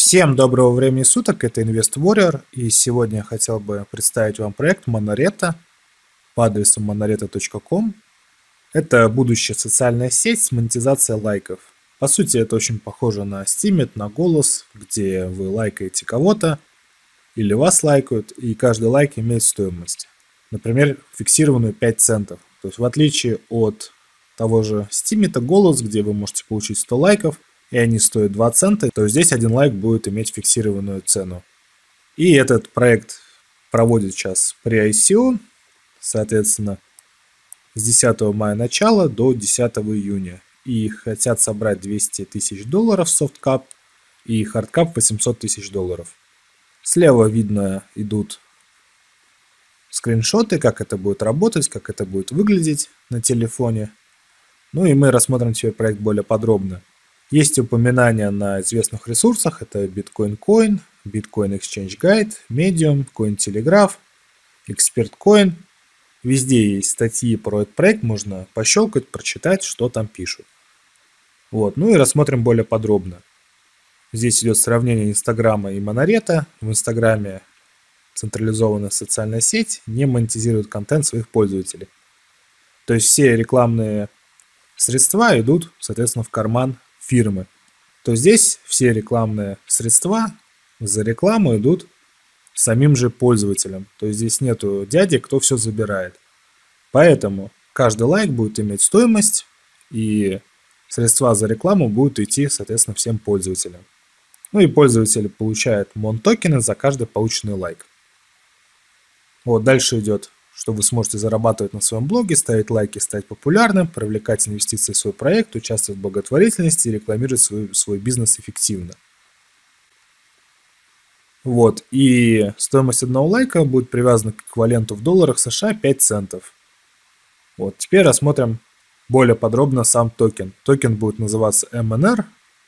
Всем доброго времени суток, это Invest Warrior, и сегодня я хотел бы представить вам проект Monoreto по адресу monoreto.com. Это будущая социальная сеть с монетизацией лайков. По сути, это очень похоже на Steemit, на Голос, где вы лайкаете кого-то или вас лайкают, и каждый лайк имеет стоимость. Например, фиксированную 5 центов. То есть в отличие от того же Steemit, Голос, где вы можете получить 100 лайков, и они стоят 2 цента, то здесь один лайк будет иметь фиксированную цену. И этот проект проводит сейчас pre-ICO, соответственно, с 10 мая начала до 10 июня. И хотят собрать 200 тысяч долларов софткап и хардкап 800 тысяч долларов. Слева видно идут скриншоты, как это будет работать, как это будет выглядеть на телефоне. Ну и мы рассмотрим теперь проект более подробно. Есть упоминания на известных ресурсах, это Bitcoin Coin, Bitcoin Exchange Guide, Medium, Cointelegraph, Expert Coin. Везде есть статьи про этот проект, можно пощелкать, прочитать, что там пишут. Вот. Ну и рассмотрим более подробно. Здесь идет сравнение Инстаграма и Monoreto. В Инстаграме централизованная социальная сеть не монетизирует контент своих пользователей. То есть все рекламные средства идут, соответственно, в карман фирмы. То здесь все рекламные средства за рекламу идут самим же пользователям. То есть здесь нету дяди, кто все забирает. Поэтому каждый лайк будет иметь стоимость, и средства за рекламу будут идти, соответственно, всем пользователям. Ну и пользователи получают мон-токены за каждый полученный лайк. Вот дальше идет, что вы сможете зарабатывать на своем блоге, ставить лайки, стать популярным, привлекать инвестиции в свой проект, участвовать в благотворительности и рекламировать свой бизнес эффективно. Вот, и стоимость одного лайка будет привязана к эквиваленту в долларах США 5 центов. Вот, теперь рассмотрим более подробно сам токен. Токен будет называться MNR.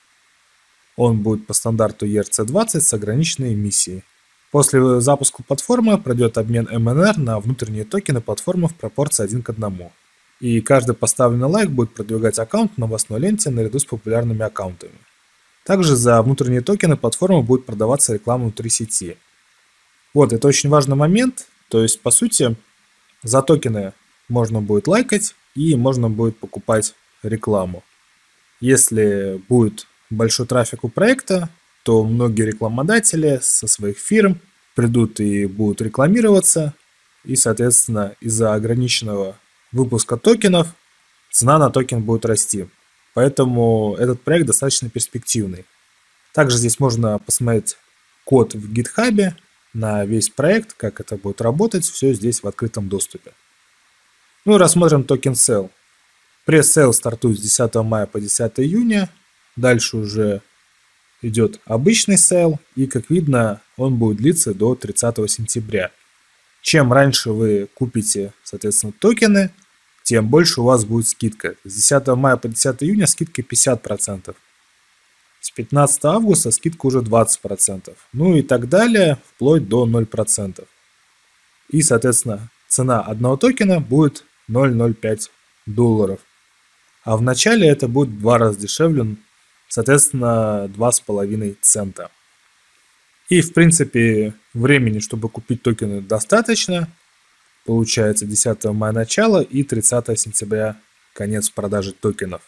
Он будет по стандарту ERC-20 с ограниченной эмиссией. После запуска платформы пройдет обмен MNR на внутренние токены платформы в пропорции 1 к 1. И каждый поставленный лайк будет продвигать аккаунт в новостной ленте наряду с популярными аккаунтами. Также за внутренние токены платформы будет продаваться реклама внутри сети. Вот, это очень важный момент. То есть, по сути, за токены можно будет лайкать и можно будет покупать рекламу. Если будет большой трафик у проекта, то многие рекламодатели со своих фирм придут и будут рекламироваться, и, соответственно, из-за ограниченного выпуска токенов цена на токен будет расти. Поэтому этот проект достаточно перспективный. Также здесь можно посмотреть код в GitHub на весь проект, как это будет работать, все здесь в открытом доступе. Ну и рассмотрим токен Sell. Пресс-сейл стартует с 10 мая по 10 июня, дальше уже идет обычный сейл, и, как видно, он будет длиться до 30 сентября. Чем раньше вы купите, соответственно, токены, тем больше у вас будет скидка. С 10 мая по 10 июня скидка 50%. С 15 августа скидка уже 20%. Ну и так далее, вплоть до 0%. И, соответственно, цена одного токена будет 0,05 долларов. А в начале это будет в 2 раза дешевле, соответственно, 2,5 цента. И, в принципе, времени, чтобы купить токены, достаточно. Получается 10 мая начало и 30 сентября конец продажи токенов.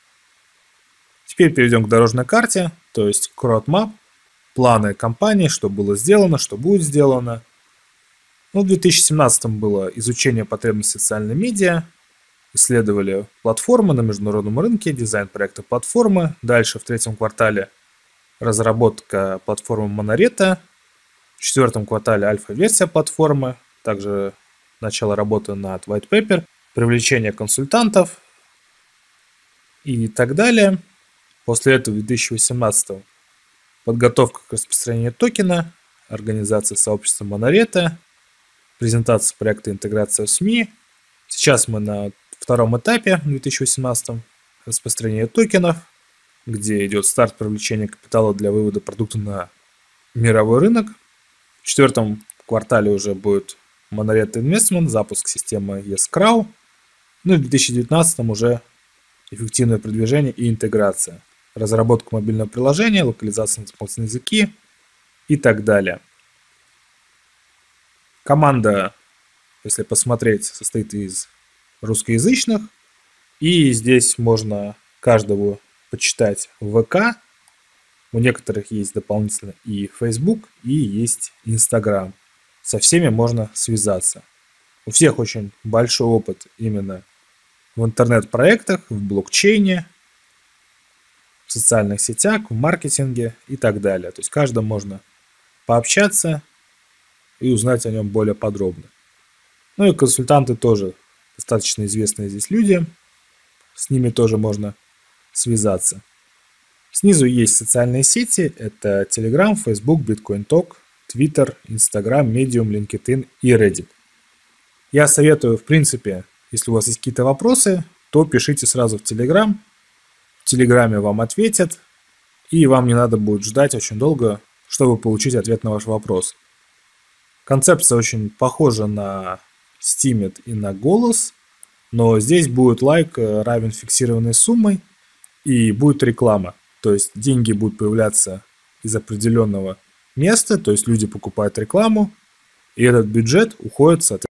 Теперь перейдем к дорожной карте, то есть к roadmap, планы компании, что было сделано, что будет сделано. Ну, в 2017 было изучение потребностей социальной медиа, исследовали платформы на международном рынке, дизайн проекта платформы. Дальше в 3 квартале разработка платформы Monoreto. В 4 квартале альфа-версия платформы. Также начало работы над white paper, привлечение консультантов и так далее. После этого в 2018 подготовка к распространению токена, организация сообщества Monoreto, презентация проекта интеграция в СМИ. Сейчас мы на втором этапе в 2018 распространение токенов, где идет старт привлечения капитала для вывода продукта на мировой рынок. В 4 квартале уже будет Monoreto Investment, запуск системы Escrow. Ну и в 2019 уже эффективное продвижение и интеграция. разработку мобильного приложения, локализацию на дополнительные языки и так далее. Команда, если посмотреть, состоит из русскоязычных, и здесь можно каждого почитать в ВК. У некоторых есть дополнительно и Facebook, и есть Instagram. Со всеми можно связаться. У всех очень большой опыт именно в интернет-проектах, в блокчейне, в социальных сетях, в маркетинге и так далее. То есть каждому можно пообщаться и узнать о нем более подробно. Ну и консультанты тоже достаточно известные здесь люди. С ними тоже можно связаться. Снизу есть социальные сети. Это Telegram, Facebook, Bitcoin Talk, Twitter, Instagram, Medium, LinkedIn и Reddit. Я советую, в принципе, если у вас есть какие-то вопросы, то пишите сразу в Telegram. В Телеграме вам ответят, и вам не надо будет ждать очень долго, чтобы получить ответ на ваш вопрос. Концепция очень похожа на Steemit и на Голос, но здесь будет лайк равен фиксированной суммой и будет реклама. То есть деньги будут появляться из определенного места, то есть люди покупают рекламу, и этот бюджет уходит, соответственно,